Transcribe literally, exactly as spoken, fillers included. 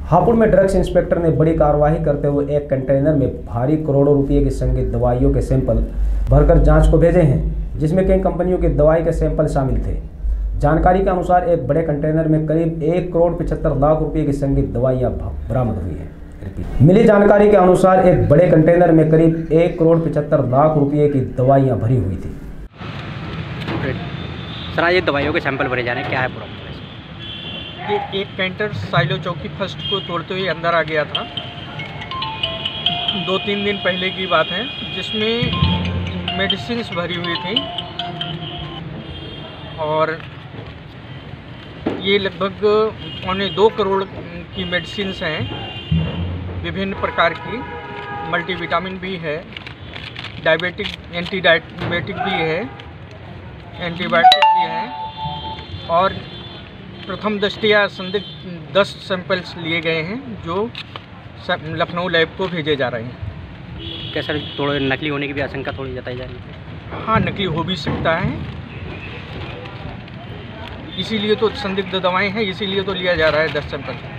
हापुड़ में drugs inspector ने बड़ी कार्रवाई करते हुए एक कंटेनर में भारी करोड़ों रुपए की संगीत दवाइयों के सैंपल भरकर जांच को भेजे हैं, जिसमें कई कंपनियों की दवाई के सैंपल शामिल थे। जानकारी के अनुसार एक बड़े कंटेनर में करीब एक करोड़ पचहत्तर लाख रुपए की संगीत दवाइयां बरामद हुई हैं। मिली जानकारी के अनुसार एक बड़े कंटेनर में करीब एक करोड़ पचहत्तर लाख रुपए की दवाइयां भरी हुई थी। सर, ये दवाइयों के सैंपल भरे जा रहे हैं, क्या है पूरा? ये एक कैंटर साइलो चौकी फर्स्ट को तोड़ते हुए अंदर आ गया था। दो तीन दिन पहले की बात है, जिसमें मेडिसिन भरी हुई थी और ये लगभग पौने दो करोड़ की मेडिसिन हैं, विभिन्न प्रकार की। मल्टीविटामिन भी है, डायबिटिक एंटी डायबिटिक भी है, एंटीबायोटिक भी है और प्रथम दृष्टया संदिग्ध दस सैंपल्स लिए गए हैं, जो लखनऊ लैब को भेजे जा रहे हैं। क्या सर, थोड़े नकली होने की भी आशंका थोड़ी जताई जा रही है? हाँ, नकली हो भी सकता है, इसीलिए तो संदिग्ध दवाएं हैं, इसीलिए तो लिया जा रहा है दस सैंपल।